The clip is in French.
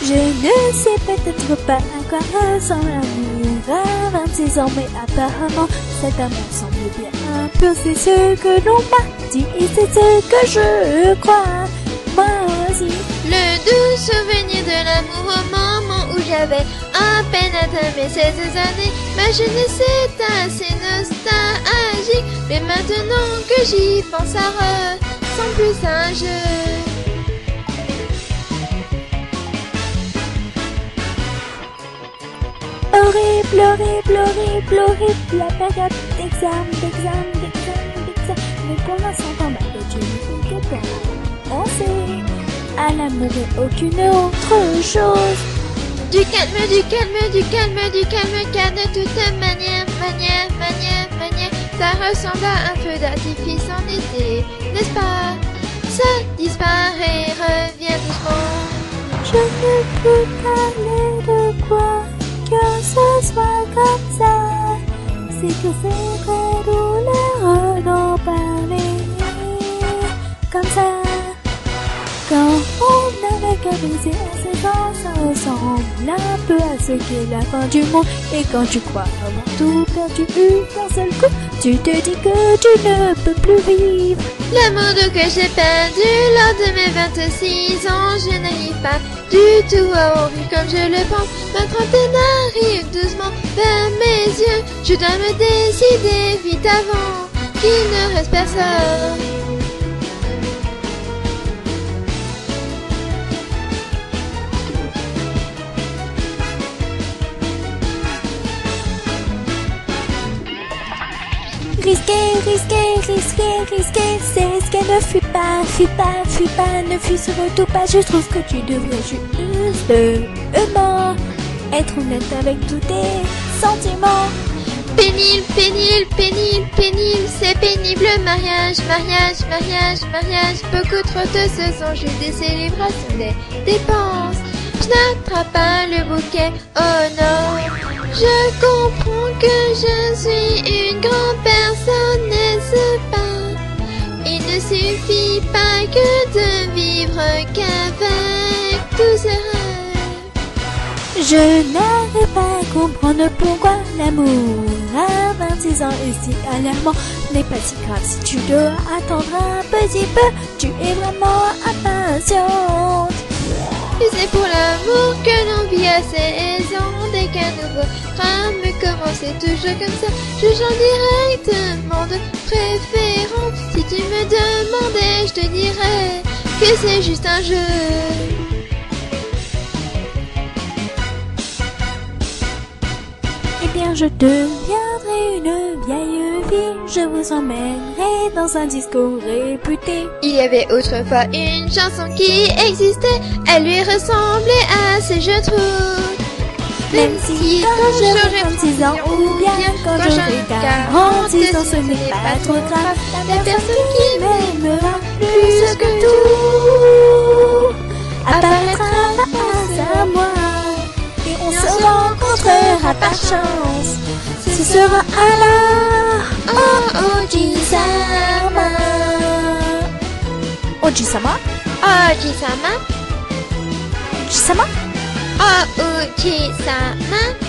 Je ne sais peut-être pas à quoi ressemble l'amour à 26 ans, mais apparemment cet amour semble bien impur. C'est ce que l'on m'a dit et c'est ce que je crois, moi aussi. Le doux souvenir de l'amour au moment où j'avais à peine atteint mes 16 années. Ma jeunesse est assez nostalgique, mais maintenant que j'y pense, ça ressemble plus à un jeu. Horrible, horrible, horrible, horrible, la période d'examen. Mais pour l'instant, dans ma tête, je ne fais que penser à l'amour et aucune autre chose. Du calme, du calme, du calme, du calme, car de toute manière, ça ressemble à un feu d'artifice en été, n'est-ce pas? Ça disparaît, revient doucement. Je ne peux parler de quoi que ce soit comme ça. C'est que c'est très douloureux d'en parler comme ça. Quand on avait qu'à baiser à 16 ans, ça ressemble un peu à ce qu'est la fin du monde. Et quand tu crois avoir tout perdu d'un seul coup, tu te dis que tu ne peux plus vivre. L'amour que j'ai perdu lors de mes 26 ans, je n'arrive pas du tout à en vivre comme je le pense. Ma trentaine arrive doucement vers mes yeux. Je dois me décider vite avant qu'il ne reste personne. Risquer, c'est ce qu'elle ne fuit pas, ne fuis surtout pas. Je trouve que tu devrais justement être honnête avec tous tes sentiments. Pénible, c'est pénible. Mariage. Beaucoup trop de ce sont juste des célébrations, des dépenses. Je n'attrape pas le bouquet, oh non. Je comprends que je suis une grande personne, n'est-ce pas? Il ne suffit pas que de vivre qu'avec tous ces rêves. Je n'arrive pas à comprendre pourquoi l'amour à 26 ans est si alarmant. N'est pas si grave si tu dois attendre un petit peu. Tu es vraiment impatiente. Et c'est pour l'amour que l'on vit à 16 ans. Dès qu'un nouveau drame commence, c'est toujours comme ça. Je change directement de préférence. Si tu me demandais, je te dirais que c'est juste un jeu. Eh bien, je deviendrai une vieille fille. Je vous emmènerai dans un disco réputé. Il y avait autrefois une chanson qui existait. Elle lui ressemblait assez, je trouve. Même si quand j'aurai 26 ans ou bien quand j'aurai 46 ans, ce n'est pas trop grave. La personne qui m'aimera plus que tout apparaîtra face à moi. Et on se rencontrera par chance. Ce sera alors Oji-sama. Oji-sama? Oji-sama? Oji-sama? Oji-sama?